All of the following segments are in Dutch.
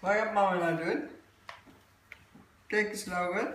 Wat gaat mama nou doen? Kijk eens, Lauren.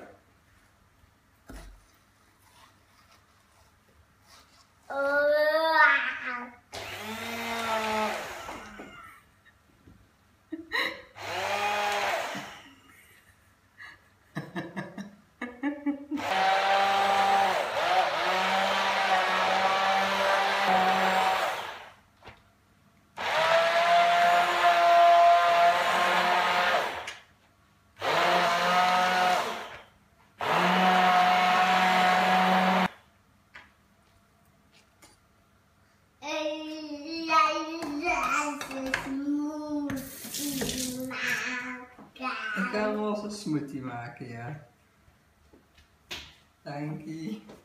Ik ga een roze smoothie maken, ja. Dankie.